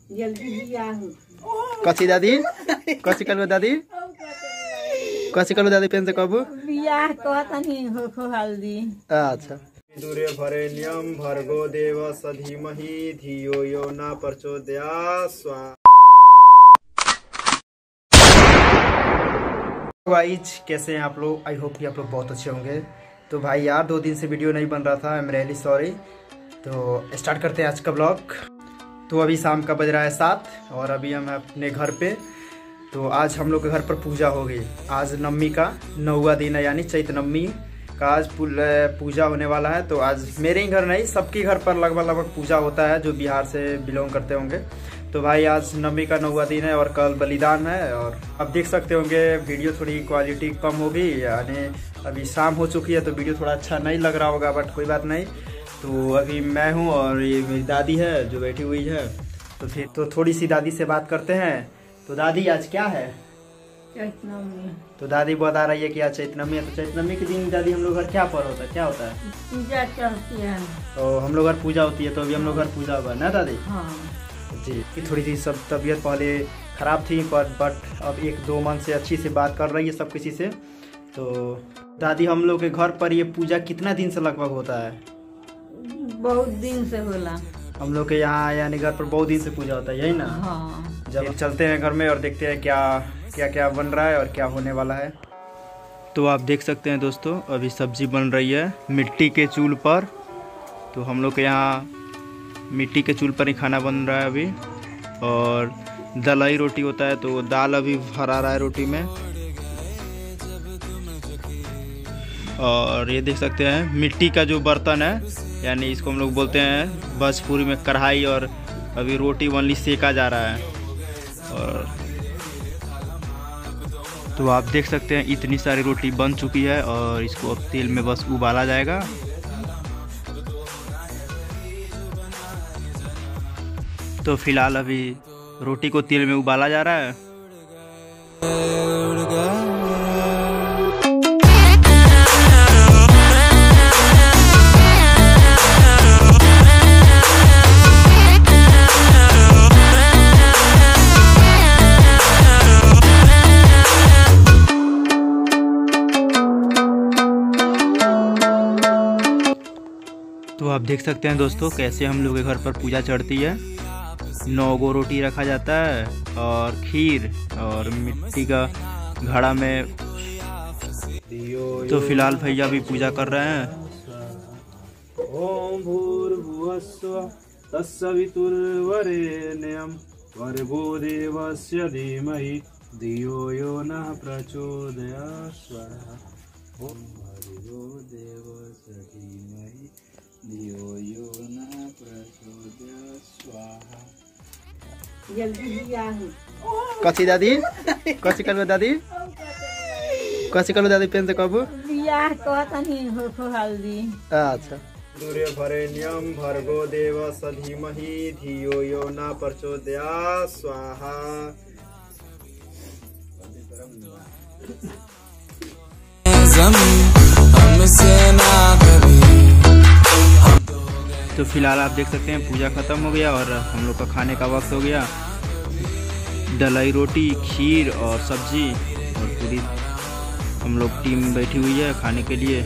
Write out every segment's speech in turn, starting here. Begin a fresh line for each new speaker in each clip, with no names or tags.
कची दादी कची कलु दादी कची कलु दादी पेन से कबू
बियाह कहतनी हो हल्दी।
अच्छा दूरे भरेण्यम भर्गो देव सधीमहि धियो यो न प्रचोदयात् स्वाहा। गाइस कैसे हैं आप लोग? आई होप कि आप लोग बहुत अच्छे होंगे। तो भाई यार 2 दिन से वीडियो नहीं बन रहा था, आई एम रियली सॉरी। तो स्टार्ट करते हैं आज का ब्लॉग। तो अभी शाम का बज रहा है 7 और अभी हम अपने घर पे। तो आज हम लोग के घर पर पूजा होगी। आज नवमी का 9वां दिन है, यानी चैत नवमी का आज पूजा होने वाला है। तो आज मेरे ही घर नहीं, सबके घर पर लगभग पूजा होता है जो बिहार से बिलोंग करते होंगे। तो भाई आज नवमी का 9वां दिन है और कल बलिदान है। और अब देख सकते होंगे वीडियो थोड़ी क्वालिटी कम होगी, यानी अभी शाम हो चुकी है तो वीडियो थोड़ा अच्छा नहीं लग रहा होगा, बट कोई बात नहीं। तो अभी मैं हूँ और ये मेरी दादी है जो बैठी हुई है। तो फिर तो थोड़ी सी दादी से बात करते हैं। तो दादी आज क्या है?
चैत नवमी।
तो दादी बता रही है कि आज चैत नवमी है। तो चैत नवमी के दिन दादी हम लोग घर क्या पर होता है, क्या होता है?
पूजा चलती है।
तो हम लोग घर पूजा होती है, तो अभी हम लोग घर पूजा होगा ना दादी?
हाँ
जी। कि थोड़ी सी सब तबीयत पहले ख़राब थी बट अब 1-2 मंथ से अच्छी से बात कर रही है सब किसी से। तो दादी हम लोग के घर पर ये पूजा कितना दिन से लगभग होता है?
बहुत दिन से होला
हम लोग के यहाँ, यानी घर पर बहुत दिन से पूजा होता है, यही ना?
हाँ।
जब चलते हैं घर में और देखते हैं क्या क्या बन रहा है और क्या होने वाला है। तो आप देख सकते हैं दोस्तों, अभी सब्जी बन रही है मिट्टी के चूल्हे पर। तो हम लोग के यहाँ मिट्टी के चूल्हे पर ही खाना बन रहा है अभी। और दलाई रोटी होता है, तो दाल अभी भरा रहा है रोटी में। और ये देख सकते हैं मिट्टी का जो बर्तन है, यानी इसको हम लोग बोलते हैं भोजपुरी में कढ़ाई। और अभी रोटी ओनली सेका जा रहा है। और तो आप देख सकते हैं इतनी सारी रोटी बन चुकी है और इसको अब तेल में बस उबाला जाएगा। तो फिलहाल अभी रोटी को तेल में उबाला जा रहा है। तो आप देख सकते हैं दोस्तों कैसे हम लोग के घर पर पूजा चढ़ती है। 9 गो रोटी रखा जाता है और खीर और मिट्टी का घड़ा में। तो फिलहाल भैया भी पूजा कर रहे हैं। ओम भूर्भुवस्सुवः तत्सवितुर्वरेण्यं भर्गो देवस्य धीमहि धियो यो नः प्रचोदयात् स्वाहा। ओम भर्गो देवस्य धीमहि धियो यो नः प्रचोदयात् स्वाहा। कची दादी कची कलु दादी कची कलु दादी पेन से कबू
बियाह कहतनी हो हल्दी।
अच्छा दूरे भरेण्यम भर्गो देव सधीमहि धियो यो न प्रचोदयात् स्वाहा। तो फिलहाल आप देख सकते हैं पूजा खत्म हो गया और हम लोग का खाने का वक्त हो गया। दलाई रोटी, खीर और सब्जी और पूरी हम लोग टीम बैठी हुई है खाने के लिए।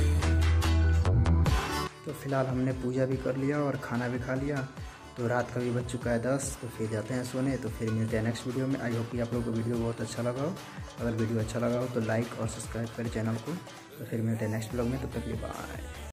तो फिलहाल हमने पूजा भी कर लिया और खाना भी खा लिया। तो रात का भी बज चुका है 10। तो फिर जाते हैं सोने। तो फिर मिलते हैं नेक्स्ट वीडियो में। आई होप कि आप लोगों को वीडियो बहुत अच्छा लगा हो। अगर वीडियो अच्छा लगा हो तो लाइक और सब्सक्राइब करें चैनल को। तो फिर मिलते हैं नेक्स्ट ब्लॉग में। तब तक के लिए बाय।